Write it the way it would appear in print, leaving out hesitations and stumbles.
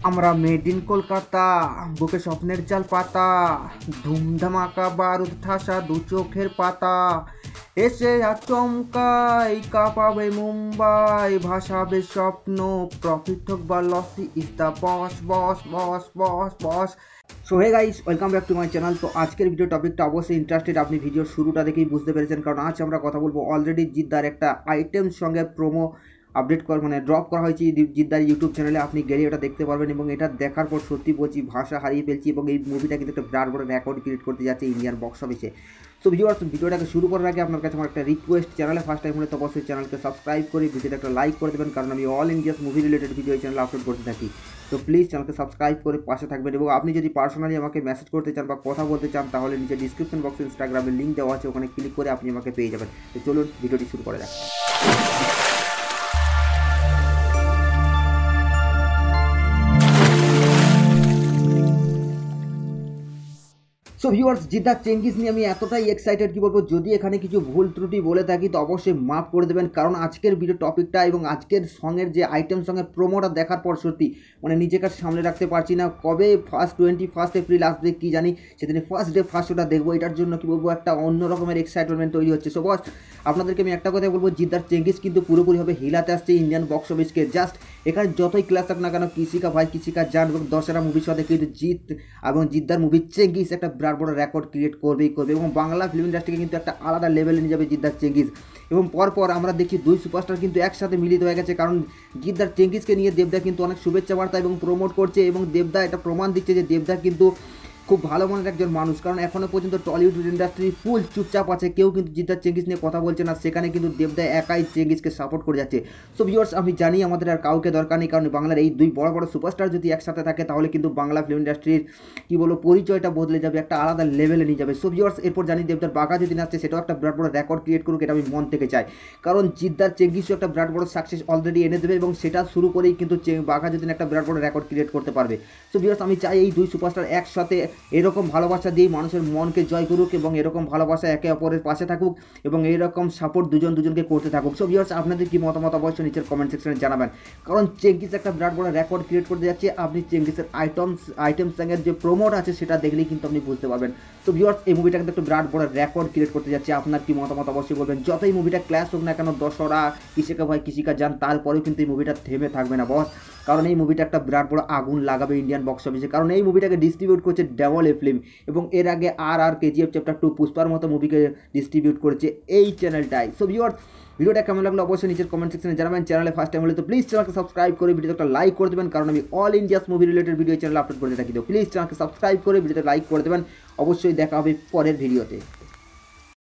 আমরা made in Kolkata, বুকে স্বপ্নের চাল পাতা, ধুমধামাকা বারুদ ঠাসা দু চোখের পাতা, এসে আচমকাই কাঁপাবে মুম্বাই, ভাসাবে স্বপ্ন, প্রফিট হোক বা লসি, is the boss boss boss boss boss. So hey guys, welcome back to my channel. তো আজকের ভিডিও টপিকটা অবশ্যই ইন্টারেস্টেড, আপনি ভিডিওর শুরুটা দেখেই বুঝতে পেরেছেন, কারণ আজ আমরা কথা বলবো অলরেডি জিদ্দার একটা আইটেম সঙ্গে প্রোমো আপডেট মানে ড্রপ করা হয়েছে জিদ্দার ইউটিউব চ্যানেলে। আপনি গেলে ওটা দেখতে পারবেন এবং এটা দেখার পর সত্যি বলছি ভাষা হারিয়ে ফেলছি, এবং এই মুভিটা কিন্তু একটা বিরাট বড় রেকর্ড ক্রিয়েট করতে যাচ্ছে ইন্ডিয়ান বক্স অফিসে। সো ভিডিওটাকে শুরু করার আগে আপনার কাছে আমার একটা রিকোয়েস্ট, চ্যানেলে ফার্স্ট টাইম হলে তো অবশ্যই চ্যানেলকে সাবস্ক্রাইব করে ভিডিওটা একটা লাইক করে দেবেন, কারণ আমি all India's movie related video এই চ্যানেলে আপলোড করতে থাকি। তো প্লিজ চ্যানেলকে সাবস্ক্রাইব করে পাশে থাকবেন, এবং আপনি যদি পার্সোনালি আমাকে মেসেজ করতে চান বা কথা বলতে চান, তাহলে নিচে ডিসক্রিপশন বক্সে ইনস্টাগ্রামের লিঙ্ক দেওয়া আছে, ওখানে ক্লিক করে আপনি আমাকে পেয়ে যাবেন। তো চলুন ভিডিওটি শুরু করা যাক। সো ভিউয়ার্স, জিদ্দার চেঙ্গিস নিয়ে আমি এতটাই এক্সাইটেড কি বলবো, যদি এখানে কিছু ভুল ত্রুটি বলে থাকি তো অবশ্যই মাফ করে দেবেন, কারণ আজকের ভিডিও টপিকটা এবং আজকের সঙ্গের যে আইটেম সঙ্গের প্রোমোটা দেখার পর সত্যি মানে নিজেকে সামনে রাখতে পারছি না। কবে 21 এপ্রিল আসবে কি জানি, সেদিনে ফার্স্ট ডে ফার্স্ট ওটা দেখবো। এটার জন্য কি বলবো, একটা অন্য রকমের এক্সাইটমেন্ট তৈরি হচ্ছে। সো বস, আপনাদেরকে আমি একটা কথা বলবো, জিদ্দার চেঙ্গিস কিন্তু পুরোপুরিভাবে হিলাতে আসছে ইন্ডিয়ান বক্স অফিসকে। জাস্ট এখানে যতই ক্লাস থাক না কেন, কিসিকা ভাই কিসিকা জান এবং দশেরা মুভির সাথে কিন্তু এবং জিদ্দার মুভি চেঙ্গিস একটা বিরাট বড় রেকর্ড ক্রিয়েট করবেই করবে, এবং বাংলা ফিল্ম ইন্ডাস্ট্রিকে কিন্তু একটা আলাদা লেভেলে নিয়ে যাবে জিদ্দার চেঙ্গিস। এবং পরপর আমরা দেখছি দুই সুপারস্টার কিন্তু একসাথে মিলিত হয়ে গেছে, কারণ জিদ্দার চেঙ্গিসকে নিয়ে দেবদা কিন্তু অনেক শুভেচ্ছা বার্তা এবং প্রমোট করছে, এবং দেবদা এটা প্রমাণ দিচ্ছে যে দেবদা কিন্তু খুব ভালো মনের একজন মানুষ, কারণ এখনও পর্যন্ত টলিউড ইন্ডাস্ট্রি ফুল চুপচাপ আছে, কেউ কিন্তু জিদ্দার চেঙ্গিস নিয়ে কথা বলছে না, সেখানে কিন্তু দেবদা একাই চেঙ্গিসকে সাপোর্ট করে যাচ্ছে। সো ভিউয়ার্স, আমি জানি আমাদের আর কাউকে দরকার নেই, কারণ বাংলার এই দুই বড় বড় সুপারস্টার যদি একসাথে থাকে তাহলে কিন্তু বাংলা ফিল্ম ইন্ডাস্ট্রির কী বলবো পরিচয়টা বদলে যাবে, একটা আলাদা লেভেলে নিয়ে যাবে। সো ভিউয়ার্স, এরপর জানি দেবদার বাঘা যদি আসছে সেটাও একটা বিরাট বড় রেকর্ড ক্রিয়েট করুক, এটা আমি মন থেকে চাই, কারণ জিদ্দার চেঙ্গিসও একটা বিরাট বড় সাকসেস অলরেডি এনে দেবে, এবং সেটা শুরু করেই কিন্তু বাঘা যদি একটা বিরাট বড় রেকর্ড ক্রিয়েট করতে পারবে। সো ভিউয়ার্স, আমি চাই এই দুই সুপারস্টার একসাথে এরকম ভালোবাসা দিয়ে মানুষের মনকে জয় করুক, এবং এরকম ভালোবাসা একে অপরের পাশে থাকুক, এবং এইরকম সাপোর্ট দুজনকে করতে থাকুক। সো ভিউয়ার্স, আপনাদের কি মতামত অবশ্যই নিচের কমেন্ট সেকশনে জানাবেন, কারণ চেঙ্গিস একটা বিরাট বড় রেকর্ড ক্রিয়েট করতে যাচ্ছে। আপনি চেঙ্গিসের আইটেম সঙ্গের যে প্রোমোট আছে সেটা দেখলেই কিন্তু আপনি বুঝতে পারবেন। তো ভিউয়ার্স, এই মুভিটা কিন্তু একটা বিরাট বড় রেকর্ড ক্রিয়েট করতে যাচ্ছে। আপনার কি মতামত অবশ্যই বলবেন। যতই মুভিটা ক্লাস হোক না কেন, দশরা কিসিকা ভাই কিসিকা জান, তারপরেও কিন্তু এই মুভিটা থেমে থাকবে না বস, কারণ এই মুভিটা একটা বিরাট বড় আগুন লাগাবে ইন্ডিয়ান বক্স অফিসে, কারণ এই মুভিটাকে ডিস্ট্রিবিউট করছে ডেভল এ ফিল্ম, এবং এর আগে আর কেজিএফ চ্যাপ্টার 2 পুষ্পার মতো মুভিকে ডিস্ট্রিবিউট করেছে এই চ্যানেলটাই। সো ভিউয়ার্স, ভিডিওটা কেমন লাগলো অবশ্যই নিচের কমেন্ট সেকশনে জানাবেন। চ্যানেলে ফার্স্ট টাইম হলে তো প্লিজ চ্যানেলকে সাবস্ক্রাইব করে ভিডিওতে একটা লাইক করে দেবেন, কারণ আমি all India's movie related video channel upload করতে থাকি। তো প্লিজ চ্যানেলকে সাবস্ক্রাইব করে ভিডিওতে লাইক করে দেবেন। অবশ্যই দেখা হবে পরের ভিডিওতে।